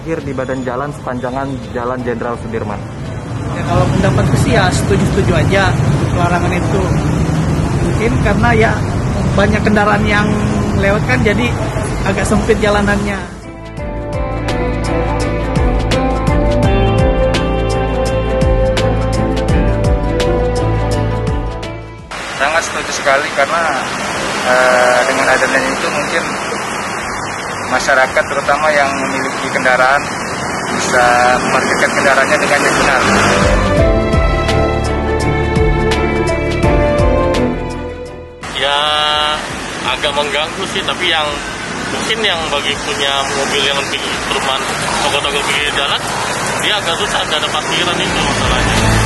parkir di badan jalan sepanjangan Jalan Jenderal Sudirman? Ya, kalau pendapatku sih ya setuju-setuju aja larangan itu. Mungkin karena ya banyak kendaraan yang lewat kan, jadi agak sempit jalanannya. Sangat setuju sekali karena dengan adanya itu mungkin masyarakat terutama yang memiliki kendaraan bisa memarkirkan kendaraannya dengan yang benar. Ya agak mengganggu sih, tapi yang mungkin yang bagi punya mobil yang lebih perumahan toko-toko pinggir jalan, dia agak susah, nggak ada parkiran itu masalahnya.